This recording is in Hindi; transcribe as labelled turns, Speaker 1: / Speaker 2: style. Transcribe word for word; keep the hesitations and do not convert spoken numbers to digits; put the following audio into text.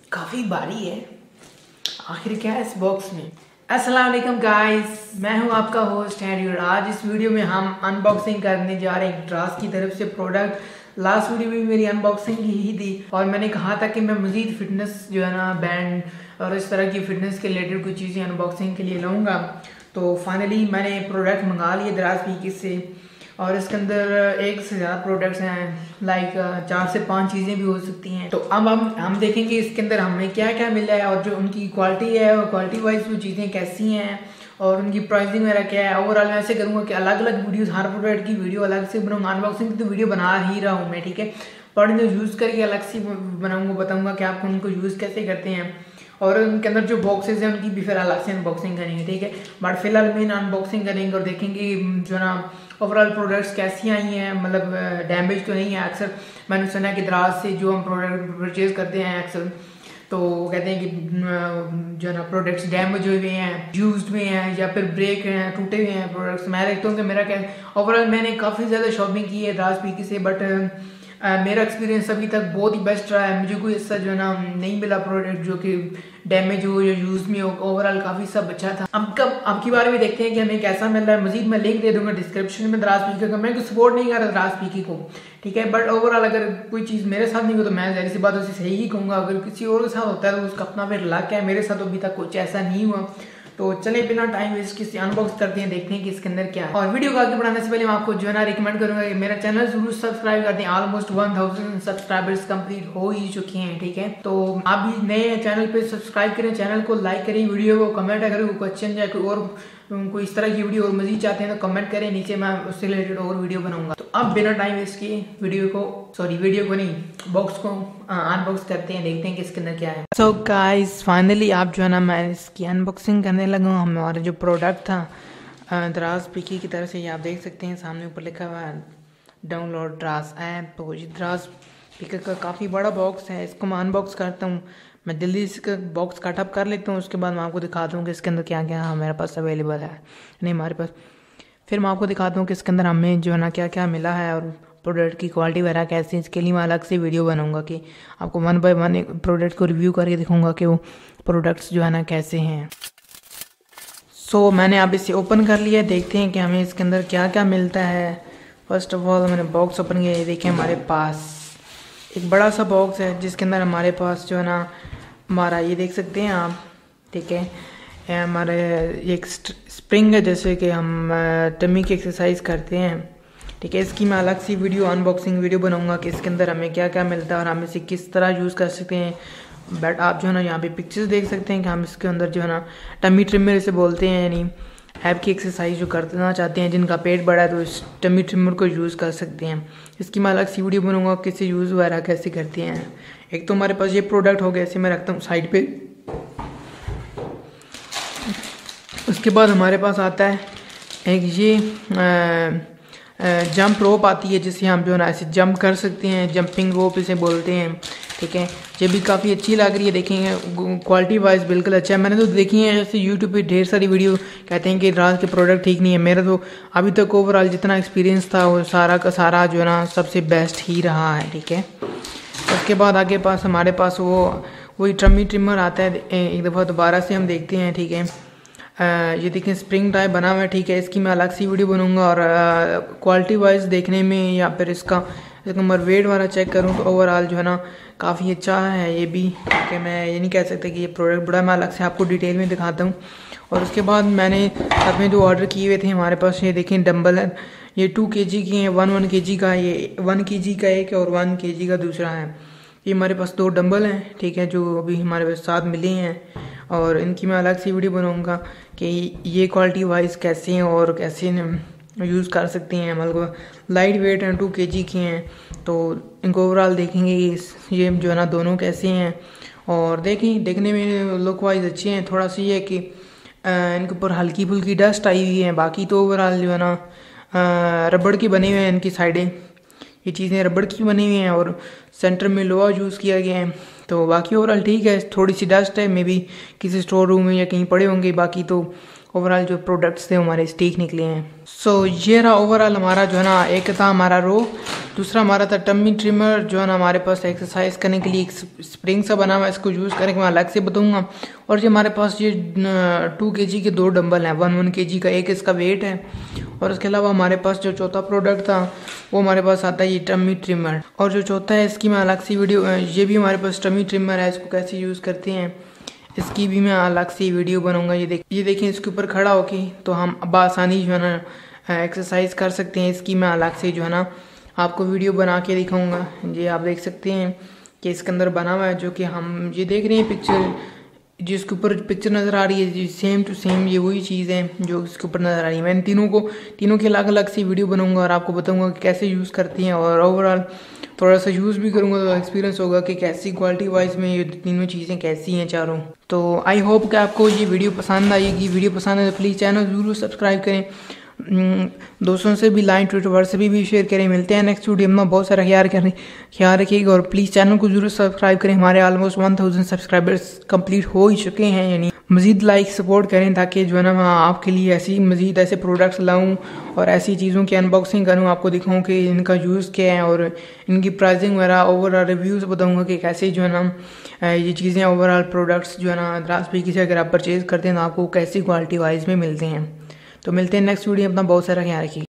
Speaker 1: काफ़ी भारी है। आखिर क्या है इस बॉक्स में। अस्सलाम वालेकुम गाइस, मैं हूं आपका होस्ट हैरी और आज इस वीडियो में हम अनबॉक्सिंग करने जा रहे हैं ड्रास की तरफ से प्रोडक्ट। लास्ट वीडियो में मेरी अनबॉक्सिंग ही थी और मैंने कहा था कि मैं मज़ीद फिटनेस जो है ना बैंड और इस तरह की फिटनेस के रिलेटेड कुछ चीज़ें अनबॉक्सिंग के लिए लाऊंगा। तो फाइनली मैंने प्रोडक्ट मंगा लिए दराज.पी से और इसके अंदर एक से ज़्यादा प्रोडक्ट्स हैं, लाइक चार से पांच चीज़ें भी हो सकती हैं। तो अब हम हम देखेंगे इसके अंदर हमें क्या क्या मिला है और जो उनकी क्वालिटी है और क्वालिटी वाइज वो चीज़ें कैसी हैं और उनकी प्राइसिंग वगैरह क्या है। ओवरऑल मैं ऐसे करूँगा कि अलग अलग वीडियोस हर प्रोडक्ट की वीडियो अलग से बनाऊँगा। अनबॉक्सिंग की तो वीडियो बना ही रहा हूँ मैं, ठीक है, पर जो यूज़ करके अलग से बनाऊँगा, बताऊँगा कि आप उनको यूज़ कैसे करते हैं और उनके अंदर जो बॉक्सेस हैं उनकी भी फिर अलग से अनबॉक्सिंग करेंगे, ठीक है। बट फिलहाल मेन अनबॉक्सिंग करेंगे और देखेंगे जो ना ओवरऑल प्रोडक्ट्स कैसी आई हैं, मतलब डैमेज तो नहीं है। अक्सर मैंने सुना है कि दराज से जो हम प्रोडक्ट परचेज करते हैं अक्सर तो कहते हैं कि जो ना प्रोडक्ट्स डैमेज हुए हैं, यूज्ड हुए हैं या फिर ब्रेक हैं, टूटे हुए हैं प्रोडक्ट्स। मैं देखता हूँ कि मेरा क्या ओवरऑल मैंने काफ़ी ज़्यादा शॉपिंग की है दराज.पी से, बट Uh, मेरा एक्सपीरियंस अभी तक बहुत ही बेस्ट रहा है। मुझे कोई ऐसा जो है ना नहीं मिला प्रोडक्ट जो कि डैमेज हो या यूज में हो। ओवरऑल काफ़ी सब अच्छा था। अब कब अब की बार भी देखते हैं कि हमें कैसा मिल रहा है। मजीद मैं लिंक दे दूंगा डिस्क्रिप्शन में दराज.पी का। मैं तो सपोर्ट नहीं कर रहा दराज.पी को, ठीक है, बट ओवरऑल अगर कोई चीज़ मेरे साथ नहीं हो तो मैं जाहिर सी बात उसे सही ही कहूँगा। अगर किसी और के साथ होता है तो उसका अपना फिर लक है। मेरे साथ अभी तक कुछ ऐसा नहीं हुआ। तो चले बिना टाइम वेस्ट किसी अनबॉक्स करते हैं, देखते हैं कि इसके अंदर क्या है। और वीडियो को आगे बढ़ाने से पहले मैं आपको जो है ना रिकमेंड करूंगा कि मेरा चैनल जरूर सब्सक्राइब कर दें। Almost one thousand subscribers complete हो ही चुके हैं, ठीक है। तो आप भी नए चैनल पे सब्सक्राइब करें, चैनल को लाइक करें, वीडियो को कमेंट अगर कोई क्वेश्चन या कोई और कोई इस तरह की वीडियो और मजीद चाहते हैं तो कमेंट करें नीचे, मैं उससे रिलेटेड और वीडियो बनाऊंगा। तो अब बिना टाइम वेस्ट किए वीडियो को सॉरी वीडियो को नहीं बॉक्स को अनबॉक्स करते हैं, देखते हैं कि इसके अंदर क्या है। सो गाइस फाइनली आप जो है ना मैं इसकी अनबॉक्सिंग करने लगा हूँ। हमारा जो प्रोडक्ट था दराज.पी की तरफ से, ये आप देख सकते हैं सामने ऊपर लिखा हुआ है डाउनलोड दराज ऐप। तो ये दराज.पी का काफ़ी बड़ा बॉक्स है, इसको मैं अनबॉक्स करता हूँ। मैं जल्दी इसका बॉक्स कट अप कर लेता हूँ, उसके बाद मैं आपको दिखाता हूँ कि इसके अंदर क्या क्या हाँ मेरे पास अवेलेबल है नहीं हमारे पास। फिर मैं आपको दिखाता हूँ कि इसके अंदर हमें जो है ना क्या क्या मिला है और प्रोडक्ट की क्वालिटी वगैरह कैसी है। इसके लिए मैं अलग से वीडियो बनाऊंगा कि आपको वन बाय वन प्रोडक्ट को रिव्यू करके दिखाऊंगा कि वो प्रोडक्ट्स जो है ना कैसे हैं। सो so, मैंने अब इसे ओपन कर लिया, देखते हैं कि हमें इसके अंदर क्या क्या मिलता है। फर्स्ट ऑफ ऑल मैंने बॉक्स ओपन किया, ये देखिए हमारे पास एक बड़ा सा बॉक्स है जिसके अंदर हमारे पास जो है ना हमारा ये देख सकते हैं आप, ठीक है, हमारे एक स्प्रिंग है जैसे कि हम टमी की एक्सरसाइज करते हैं, ठीक है। इसकी मैं अलग सी वीडियो अनबॉक्सिंग वीडियो बनाऊंगा कि इसके अंदर हमें क्या क्या मिलता है और हम इसे किस तरह यूज़ कर सकते हैं। बट आप जो है ना यहाँ पे पिक्चर्स देख सकते हैं कि हम इसके अंदर जो है ना टमी ट्रिमर इसे बोलते हैं, यानी ऐप की एक्सरसाइज जो करना चाहते हैं, जिनका पेट बड़ा है तो इस टमी ट्रिमर को यूज़ कर सकते हैं। इसकी मैं अलग सी वीडियो बनाऊंगा किसे यूज़ वगैरह कैसे करते हैं। एक तो हमारे पास ये प्रोडक्ट हो गया, इसे मैं रखता हूँ साइड पे। उसके बाद हमारे पास आता है एक ये जंप रोप आती है जिससे हम जो है ना ऐसे जंप कर सकते हैं, जंपिंग रोप इसे बोलते हैं, ठीक है। ये भी काफ़ी अच्छी लग रही है, देखेंगे क्वालिटी वाइज बिल्कुल अच्छा है। मैंने तो देखी है जैसे यूट्यूब पे ढेर सारी वीडियो कहते हैं कि दराज के प्रोडक्ट ठीक नहीं है। मेरा तो अभी तक ओवरऑल जितना एक्सपीरियंस था वो सारा का सारा जो है ना सबसे बेस्ट ही रहा है, ठीक है। उसके बाद आगे पास हमारे पास वो वही ट्रमी ट्रिमर आता है, एक दफ़ा दोबारा से हम देखते हैं, ठीक है। ये देखें स्प्रिंग टाइप बना हुआ है, ठीक है। इसकी मैं अलग सी वीडियो बनाऊंगा और क्वालिटी वाइज देखने में या फिर इसका नंबर वेट वाला चेक करूँ तो ओवरऑल जो है ना काफ़ी अच्छा है ये भी, ठीक है। मैं ये नहीं कह सकता कि ये प्रोडक्ट बड़ा, मैं अलग से आपको डिटेल में दिखाता हूँ। और उसके बाद मैंने साथ में जो ऑर्डर किए हुए थे हमारे पास, ये देखें डम्बल है, ये टू के जी की हैं, वन वन के जी का, ये वन के जी का एक और वन के जी का दूसरा है। ये हमारे पास दो डंबल हैं, ठीक है, जो अभी हमारे पास साथ मिले हैं और इनकी मैं अलग सी वीडियो बनाऊंगा कि ये क्वालिटी वाइज कैसे हैं और कैसे यूज़ कर सकते हैं। मतलब लाइट वेट हैं, टू के जी की हैं, तो इनको ओवरऑल देखेंगे ये जो है ना दोनों कैसे हैं। और देखें देखने में लुक वाइज अच्छे हैं। थोड़ा सा ये है कि इनके ऊपर हल्की फुल्की डस्ट आई हुई है, बाकी तो ओवरऑल जो है ना रबड़ की बनी हुई हैं इनकी साइडें, ये चीज़ें रबड़ की बनी हुई हैं और सेंटर में लोहा यूज़ किया गया है। तो बाकी ओवरऑल ठीक है, थोड़ी सी डस्ट है, मे बी किसी स्टोर रूम में या कहीं पड़े होंगे, बाकी तो ओवरऑल जो प्रोडक्ट्स थे हमारे ठीक निकले हैं। सो so, ये रहा ओवरऑल हमारा जो है ना, एक था हमारा रो, दूसरा हमारा था टम्मी ट्रिमर जो है ना हमारे पास एक्सरसाइज करने के लिए एक स्प्रिंग सा बना हुआ है, इसको यूज़ करके मैं अलग से बताऊंगा। और जो हमारे पास ये टू के जी के दो डंबल हैं, वन वन के जी का एक इसका वेट है। और उसके अलावा हमारे पास जो चौथा प्रोडक्ट था वो हमारे पास आता है ये टम्मी ट्रिमर। और जो चौथा है इसकी मैं अलग सी वीडियो, ये भी हमारे पास टम्मी ट्रिमर है, इसको कैसे यूज़ करते हैं इसकी भी मैं अलग से वीडियो बनाऊंगा। ये देख ये देखें, इसके ऊपर खड़ा होके तो हम आसानी जो है ना एक्सरसाइज कर सकते हैं। इसकी मैं अलग से जो है ना आपको वीडियो बना के दिखाऊंगा। ये आप देख सकते हैं कि इसके अंदर बना हुआ है, जो कि हम ये देख रहे हैं पिक्चर, जिसके ऊपर पिक्चर नज़र आ रही है सेम टू सेम ये वही चीज़ है जो इसके ऊपर नज़र आ रही है। मैं तीनों को तीनों की अलग अलग सी वीडियो बनाऊंगा और आपको बताऊंगा कि कैसे यूज़ करती हैं, और ओवरऑल थोड़ा सा यूज़ भी करूंगा तो एक्सपीरियंस होगा कि कैसी क्वालिटी वाइज में ये तीनों चीज़ें कैसी हैं चारों। तो आई होप कि आपको ये वीडियो पसंद आएगी। वीडियो पसंद है तो प्लीज़ चैनल ज़रूर सब्सक्राइब करें, दोस्तों से भी लाइन ट्विटर व्हाट्सएप भी, भी शेयर करें। मिलते हैं नेक्स्ट वीडियो में, बहुत सारा ख्याल करें ख्याल रखिएगा और प्लीज़ चैनल को जरूर सब्सक्राइब करें। हमारे almost one thousand subscribers complete हो ही चुके हैं, यानी मज़ीद लाइक सपोर्ट करें ताकि जो है ना मैं आपके लिए ऐसी मज़ीद ऐसे प्रोडक्ट्स लाऊं और ऐसी चीज़ों की अनबॉक्सिंग करूं, आपको दिखाऊं कि इनका यूज़ क्या है और इनकी प्राइसिंग वगैरह ओवरऑल रिव्यूज़ बताऊंगा कि कैसे जो है ना ये चीज़ें ओवरऑल प्रोडक्ट्स जो है ना दराज.पी से अगर आप परचेज़ करते हैं तो आपको कैसी क्वालिटी वाइज में मिलते हैं। तो मिलते हैं नेक्स्ट वीडियो, अपना बहुत सारा ख्याल रखिए।